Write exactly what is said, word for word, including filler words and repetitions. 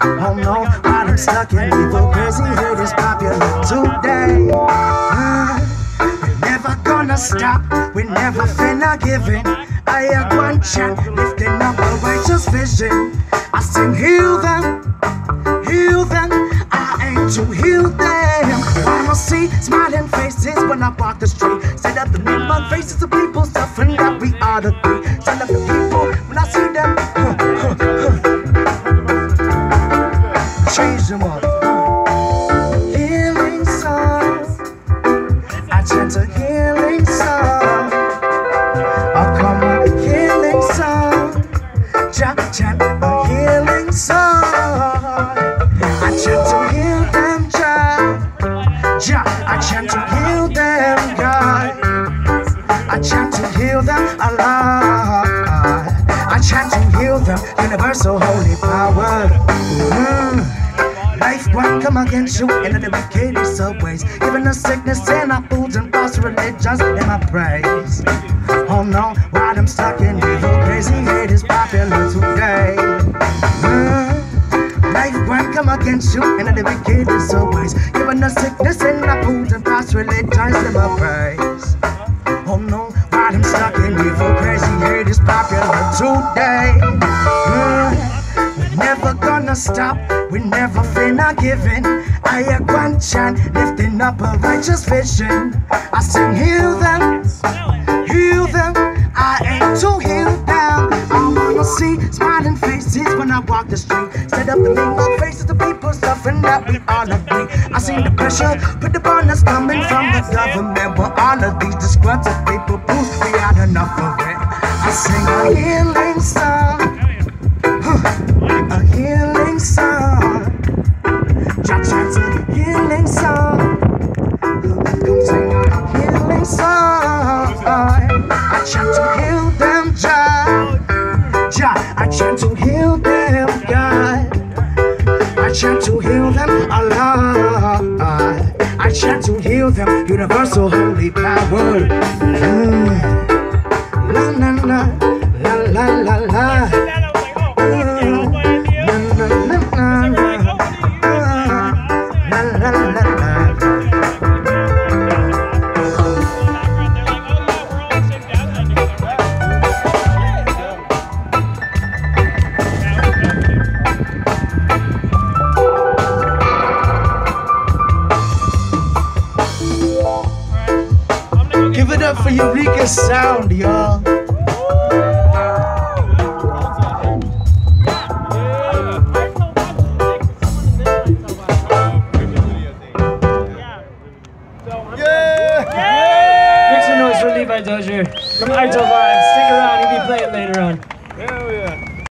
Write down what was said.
Oh no, while I'm stuck in evil, crazy hate is popular today. Uh, we're never gonna stop, we're never finna give in. I have one chant, lifting up a righteous vision. I sing, heal them, heal them. I aim to heal them. Wanna see smiling faces when I walk the street. Stand up and make my faces of people suffering that we ought to be. Stand up to people when I see them. Huh, huh, huh. Change them up. Healing song. I chant a healing song. Oh, come on, healing song. Chant, chant a healing song. I chant to heal them, Jah. Jah, I chant to heal them, God. I chant to heal them, Allah. I chant to heal them, universal holy power. Mm. Life won't come against you in the wickedest of ways, giving us sickness in our foods and false religions in my praise. Oh no, while I'm stuck in evil, crazy hate is popular today. Mm. Life won't come against you in the wickedest of ways, giving us sickness in our foods and false religions in my praise. Oh no, while I'm stuck in evil, crazy hate is popular today. Mm. We're never gonna stop, we never finna give in. I hear one chant, lifting up a righteous vision. I sing, heal them, heal them. I aim to heal them. I wanna see smiling faces when I walk the street. Stand up and make my faces to people suffering that we all agree. I see the pressure, put the bonus coming from the government. But all of these disgruntled people prove we had enough of it. I sing a healing song, huh, a healing song. Jah chants a healing song. Come sing a healing song. I chant to heal them, Jah. Jah, I chant to heal them, God. I chant to heal them, Allah. I chant to heal them, universal holy power. Mm. La la la, la la la la. Give it up for Eureka Sound, y'all. Make some noise for Levi Dozier from Ito Vibes. Stick around, he'll be playing later on. Hell yeah.